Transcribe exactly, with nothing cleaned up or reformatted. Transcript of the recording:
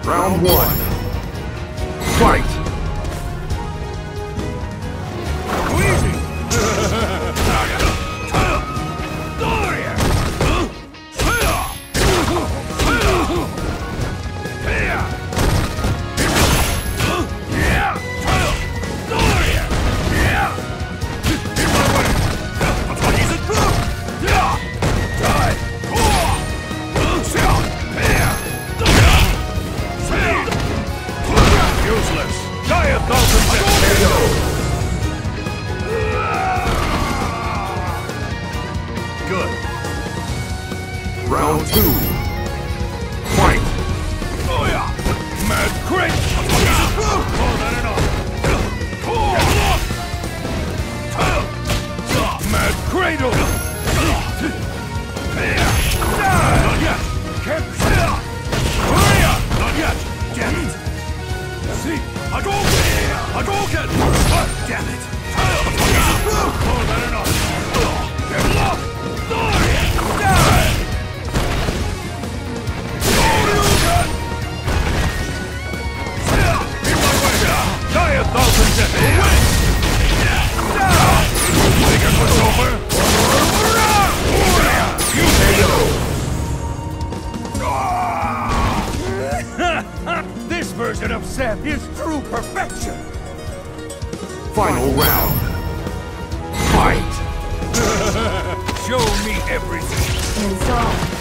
Round one. Fight! Round two. Fight! Oh yeah! Mad crit! Oh, that enough! Mad cradle! Not yet! Can't... Not yet! Damn it! See? Hadouken! Hadouken! Damn it! Oh, that enough! This version of Seth is true perfection! Final round. Fight! Show me everything! Resolve.